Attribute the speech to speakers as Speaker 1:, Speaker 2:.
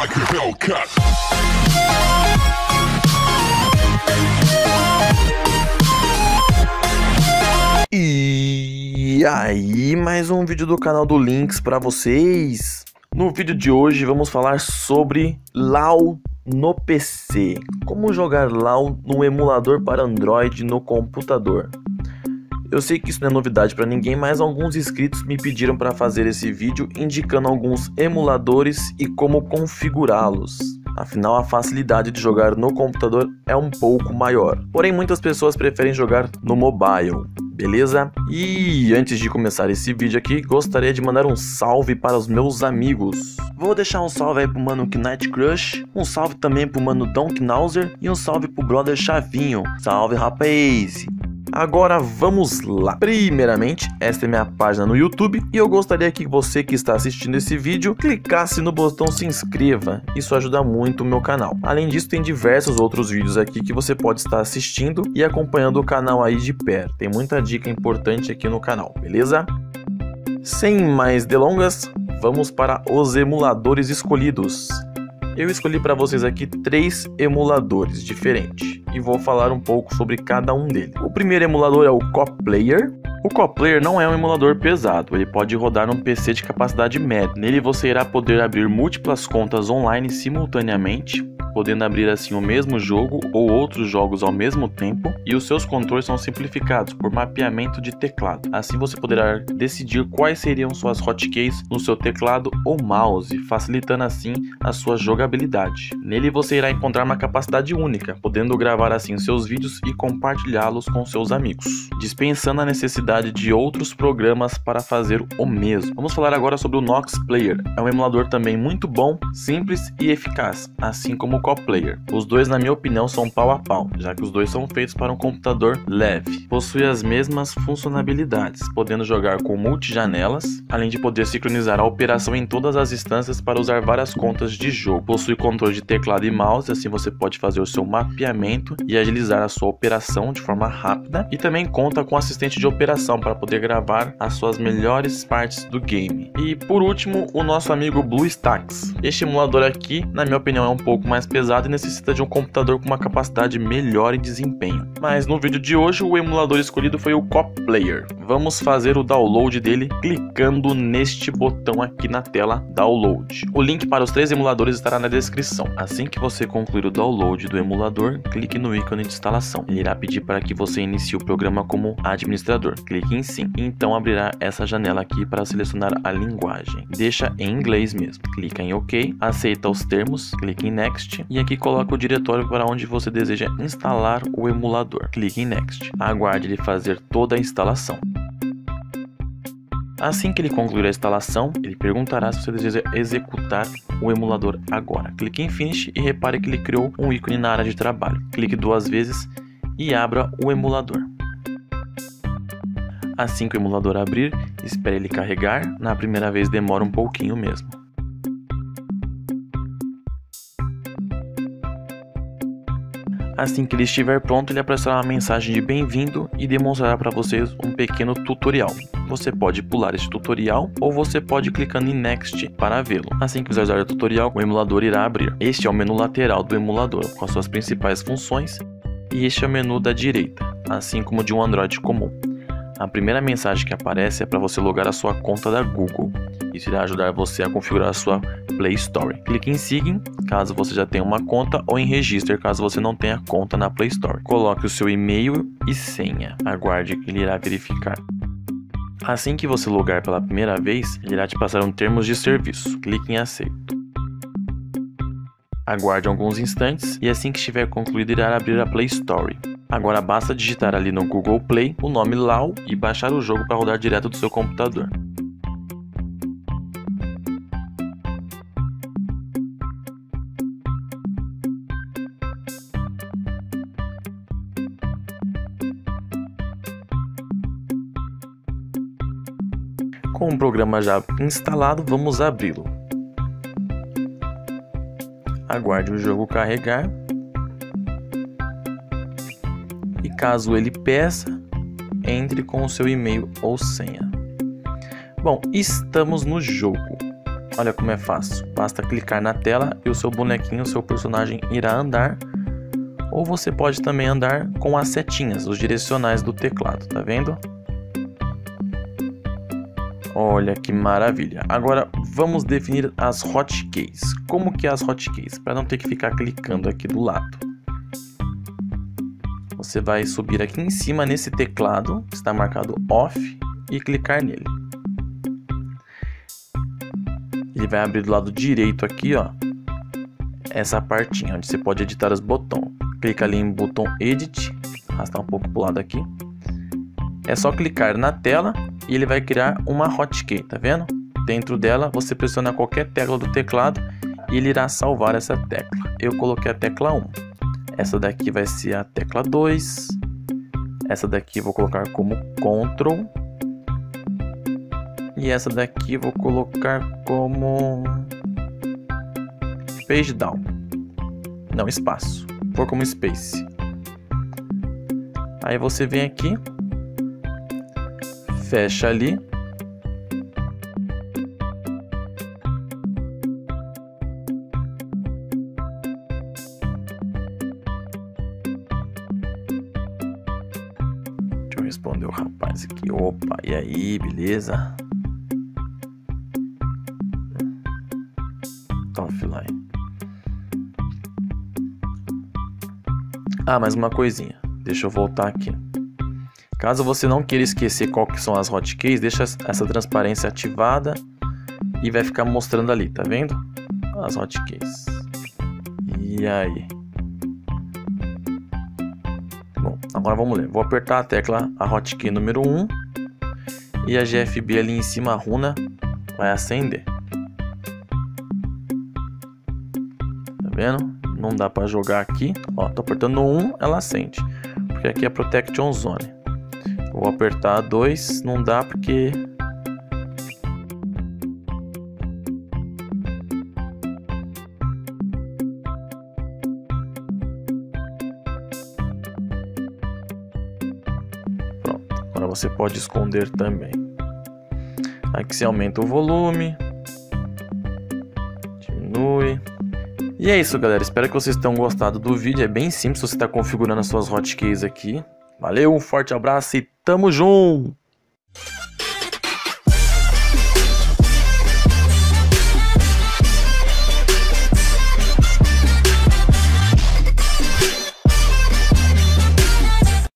Speaker 1: like a Hellcat.
Speaker 2: E aí, mais um vídeo do canal do Lynx para vocês. No vídeo de hoje vamos falar sobre LoL no PC. Como jogar LoL no emulador para Android no computador. Eu sei que isso não é novidade para ninguém, mas alguns inscritos me pediram para fazer esse vídeo indicando alguns emuladores e como configurá-los. Afinal, a facilidade de jogar no computador é um pouco maior. Porém, muitas pessoas preferem jogar no mobile. Beleza? E antes de começar esse vídeo aqui, gostaria de mandar um salve para os meus amigos. Vou deixar um salve aí pro mano Knight Crush, um salve também pro mano Don Knauser e um salve pro brother Chavinho. Salve, rapaz! Agora vamos lá. Primeiramente, esta é minha página no YouTube e eu gostaria que você que está assistindo esse vídeo clicasse no botão se inscreva. Isso ajuda muito o meu canal. Além disso, tem diversos outros vídeos aqui que você pode estar assistindo e acompanhando o canal aí de perto. Tem muita dica importante aqui no canal, beleza? Sem mais delongas, vamos para os emuladores escolhidos. Eu escolhi para vocês aqui 3 emuladores diferentes e vou falar um pouco sobre cada um deles. O primeiro emulador é o CoPlayer. O CoPlayer não é um emulador pesado, ele pode rodar num PC de capacidade média. Nele você irá poder abrir múltiplas contas online simultaneamente, podendo abrir assim o mesmo jogo ou outros jogos ao mesmo tempo, e os seus controles são simplificados por mapeamento de teclado. Assim você poderá decidir quais seriam suas hotkeys no seu teclado ou mouse, facilitando assim a sua jogabilidade. Nele você irá encontrar uma capacidade única, podendo gravar assim seus vídeos e compartilhá-los com seus amigos, dispensando a necessidade de outros programas para fazer o mesmo. Vamos falar agora sobre o Nox Player. É um emulador também muito bom, simples e eficaz, assim como o CoPlayer. Os dois, na minha opinião, são pau a pau, já que os dois são feitos para um computador leve. Possui as mesmas funcionalidades, podendo jogar com multijanelas, além de poder sincronizar a operação em todas as instâncias para usar várias contas de jogo. Possui controle de teclado e mouse, assim você pode fazer o seu mapeamento e agilizar a sua operação de forma rápida. E também conta com assistente de operação para poder gravar as suas melhores partes do game. E por último, o nosso amigo BlueStacks. Este emulador aqui, na minha opinião, é um pouco mais pesado e necessita de um computador com uma capacidade melhor em desempenho. Mas no vídeo de hoje o emulador escolhido foi o CoPlayer. Vamos fazer o download dele clicando neste botão aqui na tela, download. O link para os 3 emuladores estará na descrição. Assim que você concluir o download do emulador, clique no ícone de instalação. Ele irá pedir para que você inicie o programa como administrador. Clique em sim. Então abrirá essa janela aqui para selecionar a linguagem. Deixa em inglês mesmo. Clica em OK, aceita os termos, clique em Next e aqui coloca o diretório para onde você deseja instalar o emulador. Clique em Next. Aguarde ele fazer toda a instalação. Assim que ele concluir a instalação, ele perguntará se você deseja executar o emulador agora. Clique em Finish e repare que ele criou um ícone na área de trabalho. Clique 2 vezes e abra o emulador. Assim que o emulador abrir, espere ele carregar. Na primeira vez demora um pouquinho mesmo. Assim que ele estiver pronto, ele aparecerá uma mensagem de bem-vindo e demonstrará para vocês um pequeno tutorial. Você pode pular este tutorial ou você pode ir clicando em Next para vê-lo. Assim que visualizar o tutorial, o emulador irá abrir. Este é o menu lateral do emulador, com as suas principais funções, e este é o menu da direita, assim como de um Android comum. A primeira mensagem que aparece é para você logar a sua conta da Google. Isso irá ajudar você a configurar a sua Play Store. Clique em Sign, caso você já tenha uma conta, ou em Register, caso você não tenha conta na Play Store. Coloque o seu e-mail e senha. Aguarde que ele irá verificar. Assim que você logar pela primeira vez, ele irá te passar um termos de serviço. Clique em Aceito. Aguarde alguns instantes e assim que estiver concluído, irá abrir a Play Store. Agora basta digitar ali no Google Play o nome LoL e baixar o jogo para rodar direto do seu computador. Com o programa já instalado, vamos abri-lo. Aguarde o jogo carregar. E caso ele peça, entre com o seu e-mail ou senha. Bom, estamos no jogo. Olha como é fácil. Basta clicar na tela e o seu bonequinho, o seu personagem irá andar. Ou você pode também andar com as setinhas, os direcionais do teclado, tá vendo? Olha que maravilha. Agora vamos definir as hotkeys. Como que é as hotkeys? Para não ter que ficar clicando aqui do lado. Você vai subir aqui em cima nesse teclado, que está marcado off, e clicar nele. Ele vai abrir do lado direito aqui, ó, essa partinha onde você pode editar os botões. Clica ali em botão Edit, arrastar um pouco para o lado aqui. É só clicar na tela e ele vai criar uma hotkey, tá vendo? Dentro dela você pressiona qualquer tecla do teclado e ele irá salvar essa tecla. Eu coloquei a tecla 1. Essa daqui vai ser a tecla 2. Essa daqui eu vou colocar como Ctrl. E essa daqui eu vou colocar como Page Down. Não, espaço. Vou como Space. Aí você vem aqui, fecha ali. Deixa eu responder o rapaz aqui. Opa, e aí, beleza? Tá offline. Ah, mais uma coisinha. Deixa eu voltar aqui. Caso você não queira esquecer qual que são as hotkeys, deixa essa transparência ativada e vai ficar mostrando ali, tá vendo? As hotkeys. E aí? Bom, agora vamos ler. Vou apertar a tecla, a hotkey número 1 e a GFB ali em cima, a runa, vai acender. Tá vendo? Não dá para jogar aqui. Ó, tô apertando 1, ela acende. Porque aqui é Protection Zone. Vou apertar 2, não dá porque... Pronto, agora você pode esconder também. Aqui você aumenta o volume. Diminui. E é isso, galera, espero que vocês tenham gostado do vídeo, é bem simples, você está configurando as suas hotkeys aqui. Valeu, um forte abraço e tamo junto!